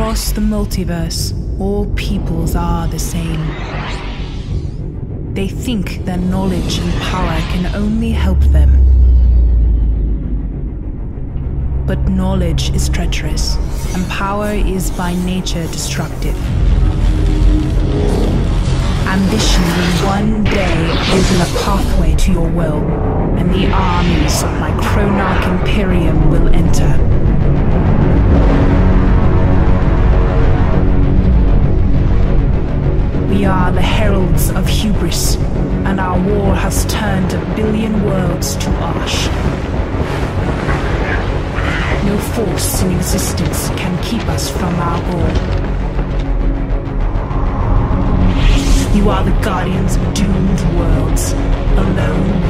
Across the multiverse, all peoples are the same. They think their knowledge and power can only help them. But knowledge is treacherous, and power is by nature destructive. Ambition will one day open a pathway to your will, and the armies of my Chronarch Imperium will enter. We are the heralds of hubris, and our war has turned 1 billion worlds to ash. No force in existence can keep us from our goal. You are the guardians of doomed worlds, alone